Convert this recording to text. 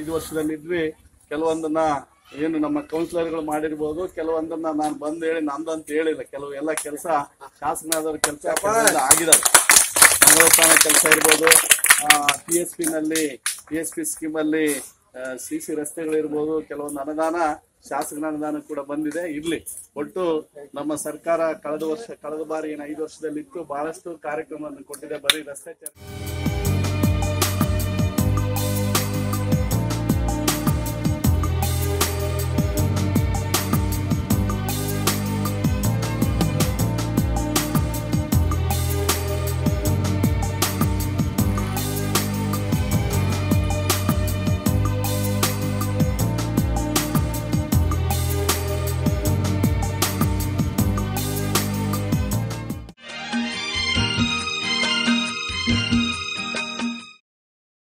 5 ವರ್ಷದಲ್ಲಿದ್ವಿ. ಕೆಲವೊಂದನ್ನ ಏನು ನಮ್ಮ ಕೌನ್ಸಿಲರ್ಗಳು ಮಾಡಿರ್ಬೋದು, ಕೆಲವೊಂದನ್ನ ನಾನು ಬಂದು ಹೇಳಿ ನಂದಂತ ಹೇಳಿಲ್ಲ. ಕೆಲವು ಎಲ್ಲ ಕೆಲಸ ಶಾಸಕನಾದವ್ರ ಕೆಲಸ ಆಗಿದಾವೆ. ನಗರಸ್ಥಾನ ಕೆಲಸ ಇರ್ಬೋದು, PSP ಸ್ಕೀಮಲ್ಲಿ CC ರಸ್ತೆಗಳಿರ್ಬೋದು, ಕೆಲವೊಂದು ಅನುದಾನ ಶಾಸಕನ ಅನುದಾನ ಕೂಡ ಬಂದಿದೆ. ಇರ್ಲಿ, ಒಟ್ಟು ನಮ್ಮ ಸರ್ಕಾರ ಕಳೆದ ಬಾರಿ ಏನು 5 ವರ್ಷದಲ್ಲಿತ್ತು, ಬಹಳಷ್ಟು ಕಾರ್ಯಕ್ರಮವನ್ನು ಕೊಟ್ಟಿದೆ. ಬರೀ ರಸ್ತೆ